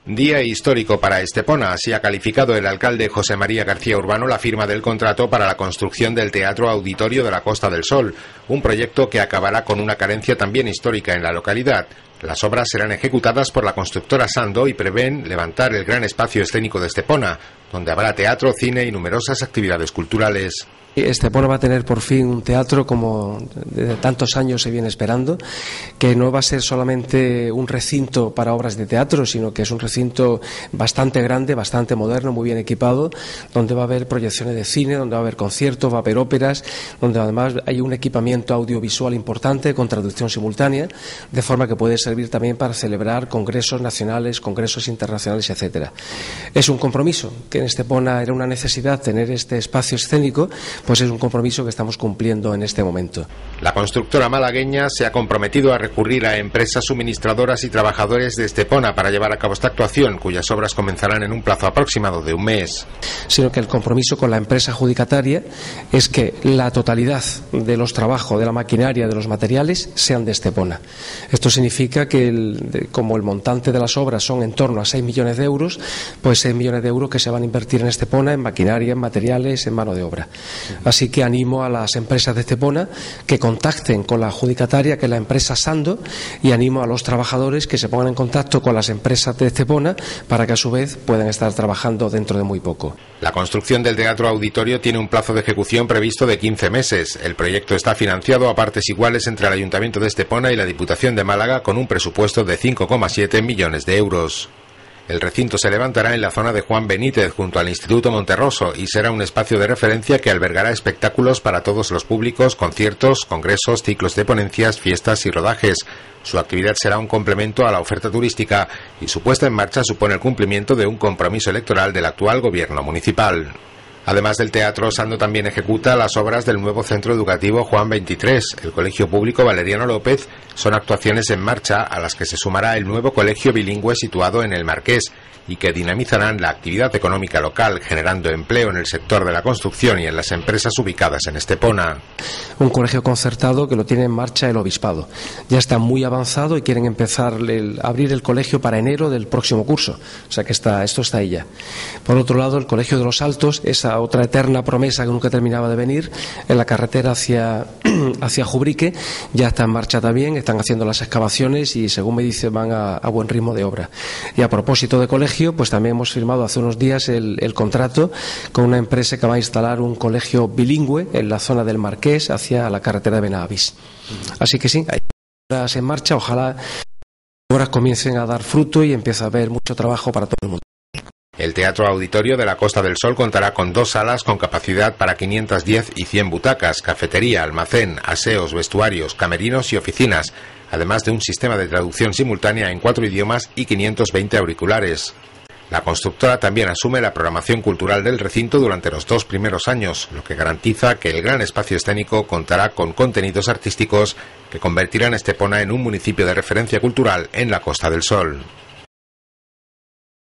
Día histórico para Estepona, así ha calificado el alcalde José María García Urbano la firma del contrato para la construcción del Teatro Auditorio de la Costa del Sol, un proyecto que acabará con una carencia también histórica en la localidad. Las obras serán ejecutadas por la constructora Sando y prevén levantar el gran espacio escénico de Estepona, donde habrá teatro, cine y numerosas actividades culturales. Estepona va a tener por fin un teatro como desde tantos años se viene esperando, que no va a ser solamente un recinto para obras de teatro, sino que es un recinto bastante grande, bastante moderno, muy bien equipado, donde va a haber proyecciones de cine, donde va a haber conciertos, va a haber óperas, donde además hay un equipamiento audiovisual importante con traducción simultánea, de forma que puede servir también para celebrar congresos nacionales, congresos internacionales, etcétera. Es un compromiso que en Estepona era una necesidad tener este espacio escénico, pues es un compromiso que estamos cumpliendo en este momento. La constructora malagueña se ha comprometido a recurrir a empresas suministradoras y trabajadores de Estepona para llevar a cabo esta actuación, cuyas obras comenzarán en un plazo aproximado de un mes. Sino que el compromiso con la empresa adjudicataria es que la totalidad de los trabajos, de la maquinaria, de los materiales, sean de Estepona. Esto significa que como el montante de las obras son en torno a 6 millones de euros, pues 6 millones de euros que se van a invertir en Estepona, en maquinaria, en materiales, en mano de obra. Así que animo a las empresas de Estepona que contacten con la adjudicataria, que es la empresa Sando, y animo a los trabajadores que se pongan en contacto con las empresas de Estepona para que a su vez puedan estar trabajando dentro de muy poco. La construcción del Teatro Auditorio tiene un plazo de ejecución previsto de 15 meses. El proyecto está financiado a partes iguales entre el Ayuntamiento de Estepona y la Diputación de Málaga con un presupuesto de 5,7 millones de euros. El recinto se levantará en la zona de Juan Benítez, junto al Instituto Monterroso, y será un espacio de referencia que albergará espectáculos para todos los públicos, conciertos, congresos, ciclos de ponencias, fiestas y rodajes. Su actividad será un complemento a la oferta turística y su puesta en marcha supone el cumplimiento de un compromiso electoral del actual gobierno municipal. Además del teatro, Sando también ejecuta las obras del nuevo centro educativo Juan 23, el Colegio Público Valeriano López. Son actuaciones en marcha a las que se sumará el nuevo colegio bilingüe situado en el Marqués y que dinamizarán la actividad económica local, generando empleo en el sector de la construcción y en las empresas ubicadas en Estepona. Un colegio concertado que lo tiene en marcha el Obispado. Ya está muy avanzado y quieren empezar a abrir el colegio para enero del próximo curso. O sea que esto está ahí ya. Por otro lado, el Colegio de los Altos, esa otra eterna promesa que nunca terminaba de venir, en la carretera hacia Jubrique, ya está en marcha también, están haciendo las excavaciones y según me dice van a buen ritmo de obra. Y a propósito de colegio, pues también hemos firmado hace unos días el contrato con una empresa que va a instalar un colegio bilingüe en la zona del Marqués hacia la carretera de Benavís. Así que sí, hay obras en marcha, ojalá las obras comiencen a dar fruto y empiece a haber mucho trabajo para todo el mundo. El Teatro Auditorio de la Costa del Sol contará con 2 salas con capacidad para 510 y 100 butacas, cafetería, almacén, aseos, vestuarios, camerinos y oficinas, además de un sistema de traducción simultánea en 4 idiomas y 520 auriculares. La constructora también asume la programación cultural del recinto durante los 2 primeros años, lo que garantiza que el gran espacio escénico contará con contenidos artísticos que convertirán Estepona en un municipio de referencia cultural en la Costa del Sol.